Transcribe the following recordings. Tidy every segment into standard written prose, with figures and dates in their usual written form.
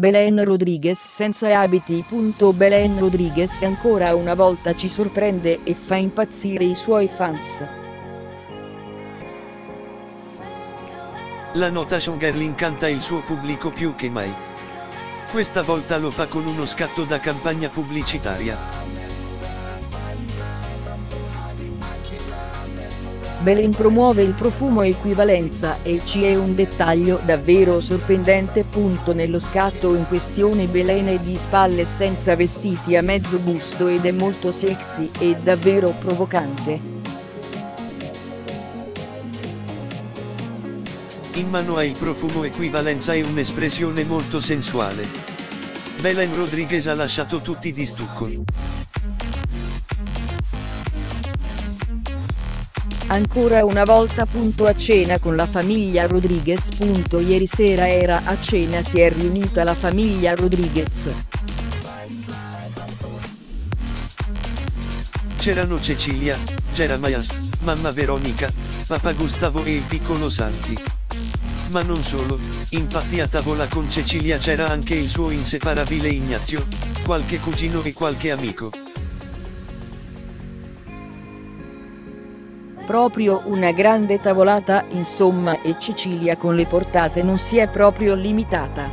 Belén Rodríguez senza abiti. Belén Rodríguez ancora una volta ci sorprende e fa impazzire i suoi fans. La nota showgirl incanta il suo pubblico più che mai. Questa volta lo fa con uno scatto da campagna pubblicitaria. Belén promuove il profumo Equivalenza e ci è un dettaglio davvero sorprendente. Nello scatto in questione Belén è di spalle senza vestiti a mezzo busto ed è molto sexy e davvero provocante. In mano ha il profumo Equivalenza e un'espressione molto sensuale. Belén Rodríguez ha lasciato tutti di stucco. Ancora una volta. A cena con la famiglia Rodríguez. Ieri sera era a cena, si è riunita la famiglia Rodríguez. C'erano Cecilia, Jeremias, mamma Veronica, papà Gustavo e il piccolo Santi. Ma non solo, infatti a tavola con Cecilia c'era anche il suo inseparabile Ignazio, qualche cugino e qualche amico. Proprio una grande tavolata insomma, e Cecilia con le portate non si è proprio limitata.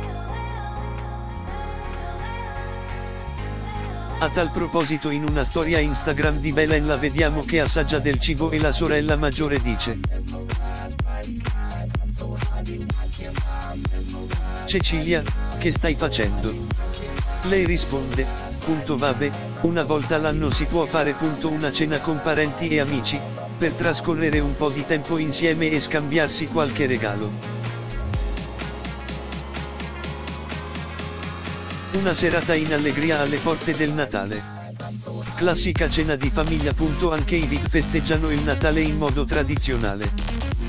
A tal proposito, in una storia Instagram di Belén la vediamo che assaggia del cibo e la sorella maggiore dice: Cecilia, che stai facendo? Lei risponde: vabbè, una volta l'anno si può fare una cena con parenti e amici, per trascorrere un po' di tempo insieme e scambiarsi qualche regalo. Una serata in allegria alle porte del Natale. Classica cena di famiglia. Anche i VIP festeggiano il Natale in modo tradizionale.